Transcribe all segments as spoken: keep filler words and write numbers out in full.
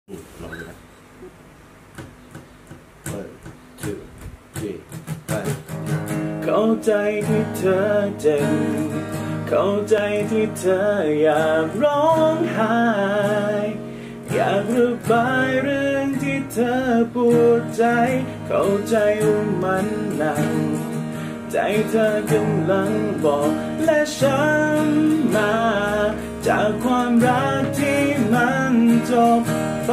ลองดูนะเปิดชื่อจีไปเข้าใจที่เธอเจ็บเข้าใจที่เธออยากร้องไห้อยากระบายเรื่องที่เธอปวดใจเข้าใจว่ามันหนักใจเธอกำลังบอกและช้ำมาจากความรักที่มันจบไป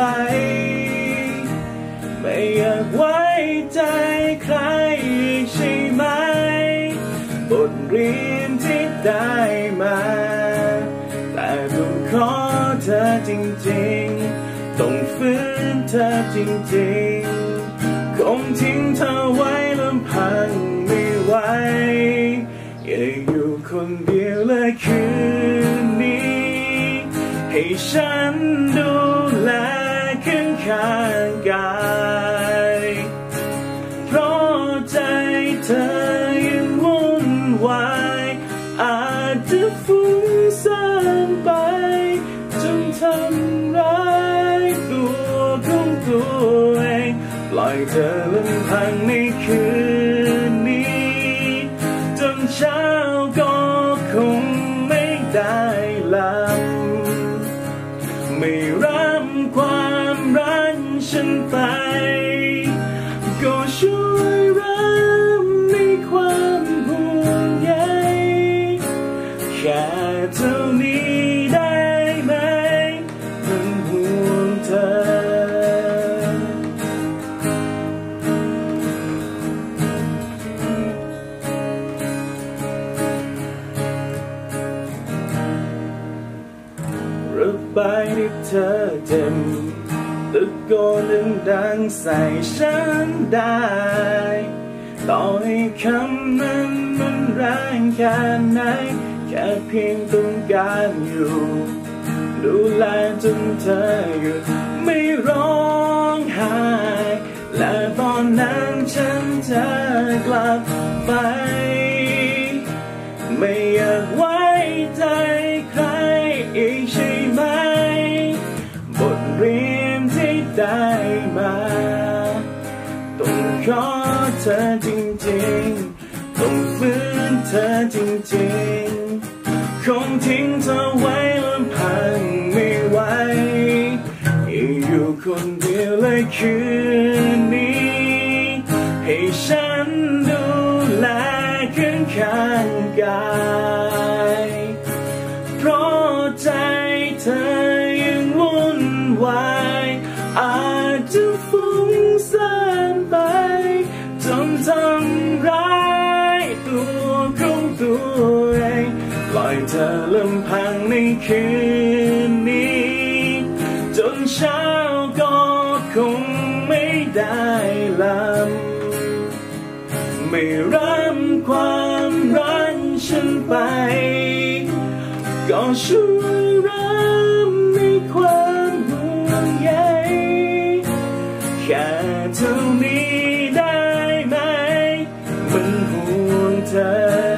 ไม่อยากไว้ใจใครใช่ไหมบทเรียนที่ได้มาแต่ต้องขอเธอจริงๆต้องฝืนเธอจริงๆคงทิ้งเธอไว้ลำพังไม่ไหวอยากอยู่คนเดียวเลยคืนนี้ให้ฉันดูแลข้างข้างกายเพราะใจเธอยังวุ่นวายอาจจะฟุ้งซ่านไปจนทำร้ายตัวของตัวเองปล่อยเธอลำพังในคืนนี้จนเช้าก็คงไม่ได้หลับไม่รับความรักฉันไปก็ช่วยรับในความห่วงใยแค่เท่านี้ได้ไหมมันห่วงเธอระบายให้เธอเจ็บตะโกนดังๆใส่ฉันได้ต่อให้คำนั้นมันแรงแค่ไหนแค่เพียงต้องการอยู่ดูแลจนเธอหยุดไม่ร้องไห้และตอนนั้นฉันจะกลับไปไม่อยากไว้ใจใครอีกใช่ไหมบทเรียนที่ได้มาต้องขอเธอจริงๆต้องฝืนเธอจริงๆคงทิ้งเธอไว้ลำพังไม่ไหวอยู่คนเดียวเลยคืนนี้ให้ฉันดูแลข้างข้างกายเพราะใจเธอยังวุ่นวายอาจจะฟุ้งซ่านไปจนทำร้ายตัวของตัวเองปล่อยเธอลำพังในคืนนี้จนเช้าก็คงไม่ได้หลับไม่รับความรักฉันไปก็ช่วยรับในความห่วงใยแค่เท่านี้ได้ไหมมันห่วงเธอ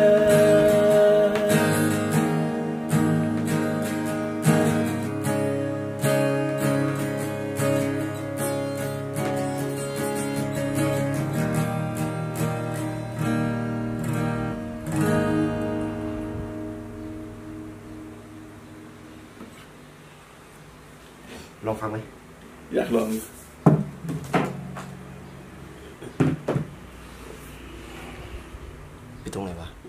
ลองฟังไหมอยากลองไปตรงไหนวะ